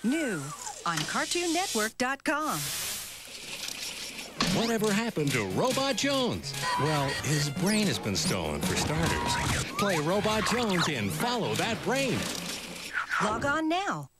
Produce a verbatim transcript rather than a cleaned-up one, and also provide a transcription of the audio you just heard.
New on Cartoon Network dot com. Whatever happened to Robot Jones? Well, his brain has been stolen, for starters. Play Robot Jones and follow that brain. Log on now